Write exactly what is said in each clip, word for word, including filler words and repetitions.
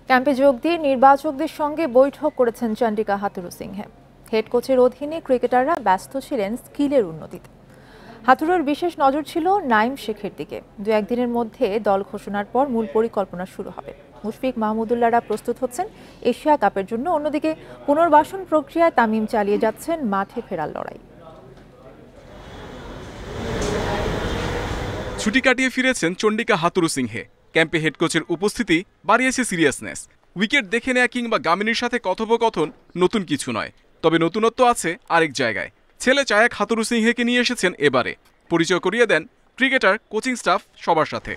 ক্যাম্পে যোগ দিয়ে নির্বাচকদের সঙ্গে বৈঠক করেছেন চন্ডিকা হাথুরু সিংহে। হেড কোচের অধীনে ক্রিকেটাররা ব্যস্ত ছিলেন স্কিলের উন্নতিতে। হাথুরুর বিশেষ নজর ছিল নাইম শেখের দিকে। দু একদিনের মধ্যে দল ঘোষণার পর মূল পরিকল্পনা শুরু হবে। মুশফিক মাহমুদুল্লাহরা প্রস্তুত হচ্ছেন এশিয়া কাপের জন্য। অন্যদিকে পুনর্বাসন প্রক্রিয়ায় তামিম চালিয়ে যাচ্ছেন মাঠে ফেরার লড়াই। ছুটি কাটিয়ে ফিরেছেন চন্ডিকা হাথুরু সিংহে। ক্যাম্পে হেড কোচের উপস্থিতি বাড়িয়েছে সিরিয়াসনেস। উইকেট দেখে নেয়া কিংবা গামিনীর সাথে কথোপকথন নতুন কিছু নয়, তবে নতুনত্ব আছে আরেক জায়গায়। ছেলে চায়াক হাথুরু সিংহেকে নিয়ে এসেছেন এবারে। পরিচয় করিয়ে দেন ক্রিকেটার, কোচিং স্টাফ সবার সাথে।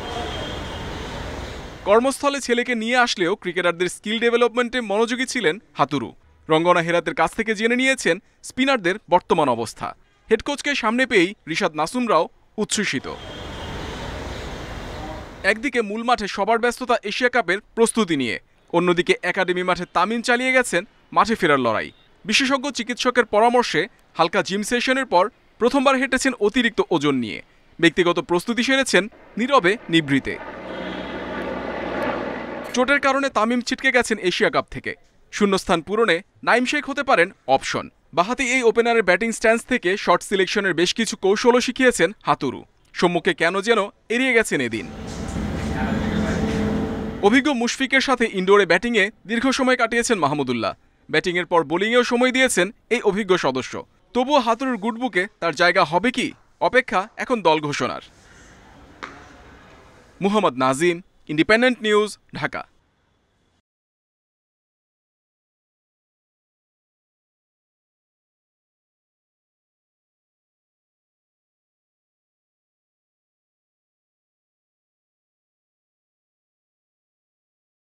কর্মস্থলে ছেলেকে নিয়ে আসলেও ক্রিকেটারদের স্কিল ডেভেলপমেন্টে মনোযোগী ছিলেন হাথুরু। রঙ্গনা হেরাতের কাছ থেকে জেনে নিয়েছেন স্পিনারদের বর্তমান অবস্থা। হেড কোচকে সামনে পেয়েই রিশাদ নাসুমরাও উচ্ছ্বসিত। একদিকে মূল মাঠে সবার ব্যস্ততা এশিয়া কাপের প্রস্তুতি নিয়ে, অন্যদিকে একাডেমি মাঠে তামিম চালিয়ে গেছেন মাঠে ফেরার লড়াই। বিশেষজ্ঞ চিকিৎসকের পরামর্শে হালকা জিম সেশনের পর প্রথমবার হেঁটেছেন অতিরিক্ত ওজন নিয়ে। ব্যক্তিগত প্রস্তুতি সেরেছেন নীরবে নিভৃতে। চোটের কারণে তামিম ছিটকে গেছেন এশিয়া কাপ থেকে। শূন্যস্থান পূরণে নাইম শেখ হতে পারেন অপশন। বাহাতি এই ওপেনারের ব্যাটিং স্ট্যান্স থেকে শর্ট সিলেকশনের বেশ কিছু কৌশলও শিখিয়েছেন হাথুরু। সম্মুখে কেন যেন এড়িয়ে গেছেন এদিন। অভিজ্ঞ মুশফিকের সাথে ইনডোরে ব্যাটিংয়ে দীর্ঘ সময় কাটিয়েছেন মাহমুদুল্লাহ। ব্যাটিংয়ের পর বোলিংয়েও সময় দিয়েছেন এই অভিজ্ঞ সদস্য। তবুও হাথুরুর গুডবুকে তার জায়গা হবে কি, অপেক্ষা এখন দল ঘোষণার। Muhammad Nazim, independent news, Dhaka.